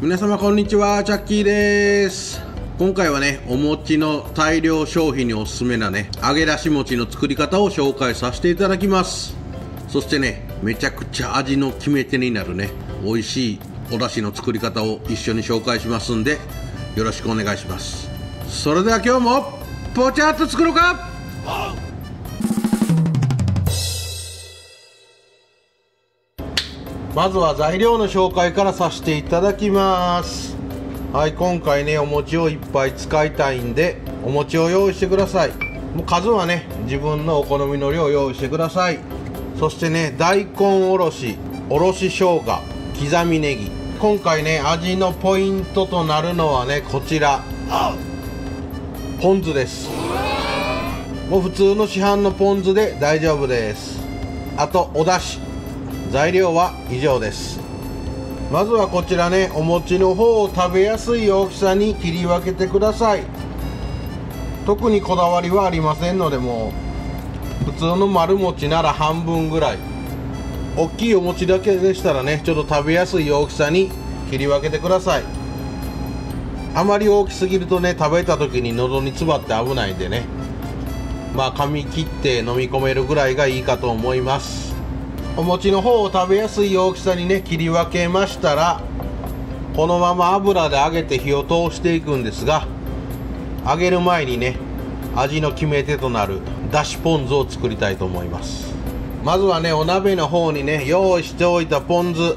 皆様こんにちは、チャッキーです。今回はね、お餅の大量消費におすすめなね、揚げ出し餅の作り方を紹介させていただきます。そしてね、めちゃくちゃ味の決め手になるね、美味しいお出汁の作り方を一緒に紹介しますんで、よろしくお願いします。それでは今日もポチャっと作ろうか。まずは材料の紹介からさせていただきます。はい、今回ね、お餅をいっぱい使いたいんで、お餅を用意してください。もう数はね、自分のお好みの量を用意してください。そしてね、大根おろし、おろし生姜、刻みネギ。今回ね、味のポイントとなるのはね、こちらポン酢です。もう普通の市販のポン酢で大丈夫です。あとお出汁、材料は以上です。まずはこちらね、お餅の方を食べやすい大きさに切り分けてください。特にこだわりはありませんので、もう普通の丸餅なら半分ぐらい、大きいお餅だけでしたらね、ちょっと食べやすい大きさに切り分けてください。あまり大きすぎるとね、食べた時に喉に詰まって危ないんでね、まあ噛み切って飲み込めるぐらいがいいかと思います。お餅の方を食べやすい大きさにね、切り分けましたら、このまま油で揚げて火を通していくんですが、揚げる前にね、味の決め手となるだしポン酢を作りたいと思います。まずはね、お鍋の方にね、用意しておいたポン酢、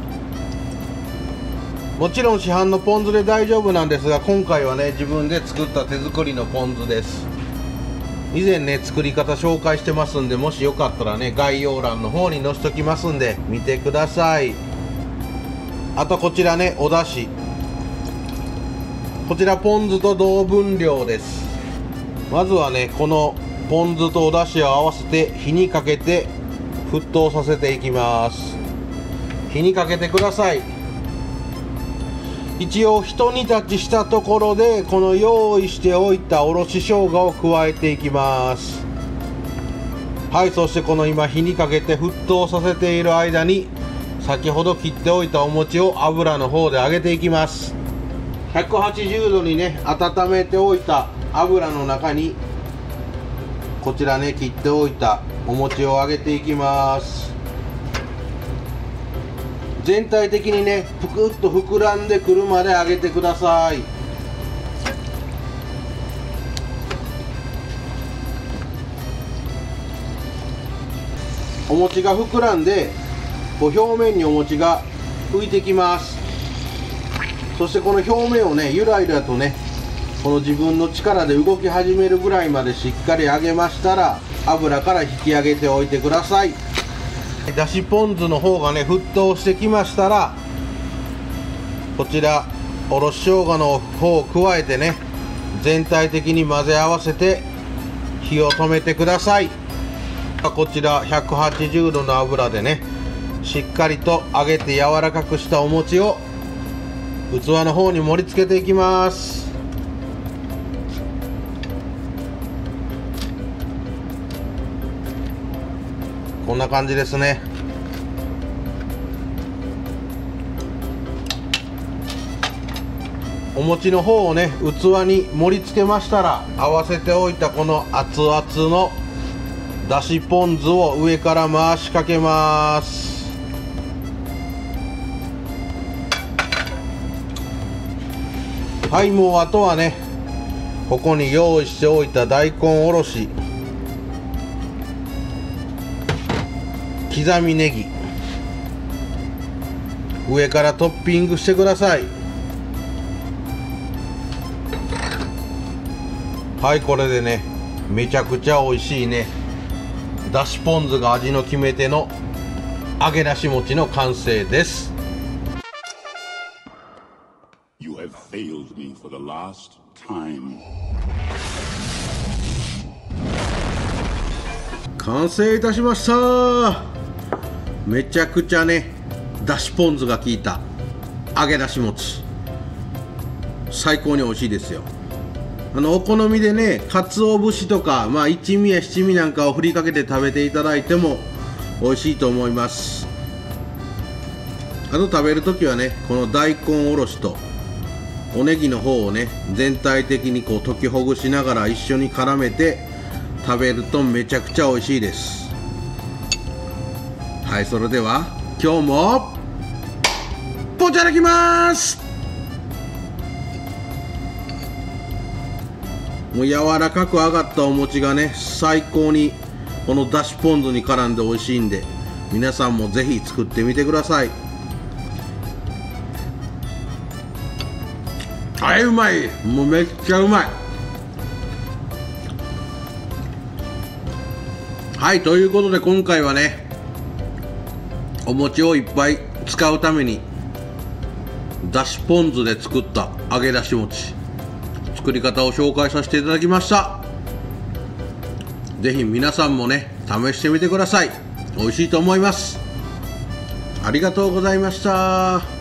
もちろん市販のポン酢で大丈夫なんですが、今回はね、自分で作った手作りのポン酢です。以前ね、作り方紹介してますんで、もしよかったらね、概要欄の方に載せときますんで見てください。あとこちらね、お出汁、こちらポン酢と同分量です。まずはね、このポン酢とお出汁を合わせて火にかけて沸騰させていきます。火にかけてください。一応一煮立ちしたところで、この用意しておいたおろし生姜を加えていきます。はい、そしてこの今火にかけて沸騰させている間に、先ほど切っておいたお餅を油の方で揚げていきます。180度にね、温めておいた油の中に、こちらね、切っておいたお餅を揚げていきます。全体的にね、ぷくっと膨らんでくるまで揚げてください。お餅が膨らんで、こう表面にお餅が浮いてきます。そしてこの表面をね、ゆらゆらとね、この自分の力で動き始めるぐらいまでしっかり揚げましたら、油から引き上げておいてください。だしポン酢の方がね、沸騰してきましたら、こちらおろし生姜の方を加えてね、全体的に混ぜ合わせて火を止めてください。こちら180度の油でね、しっかりと揚げて柔らかくしたお餅を器の方に盛り付けていきます。こんな感じですね。お餅の方をね、器に盛り付けましたら、合わせておいたこの熱々のだしポン酢を上から回しかけます。はい、もうあとはね、ここに用意しておいた大根おろし、刻みネギ、上からトッピングしてください。はい、これでね、めちゃくちゃ美味しいね、だしポン酢が味の決め手の揚げ出し餅の完成です。 You have failed me for the last time. 完成いたしました。めちゃくちゃね、だしポン酢が効いた揚げ出し餅、最高に美味しいですよ。お好みでね、鰹節とか、一味や七味なんかを振りかけて食べていただいても美味しいと思います。 あと食べるときはね、この大根おろしとおネギの方をね、全体的にこう溶きほぐしながら一緒に絡めて食べるとめちゃくちゃ美味しいです。はい、それでは今日もいただきます。もう柔らかく揚がったお餅がね、最高にこのだしポン酢に絡んで美味しいんで、皆さんもぜひ作ってみてください。はい、うまい。もうめっちゃうまい。はい、ということで今回はね、お餅をいっぱい使うためにだしポン酢で作った揚げだし餅、作り方を紹介させていただきました。ぜひ皆さんもね、試してみてください。美味しいと思います。ありがとうございました。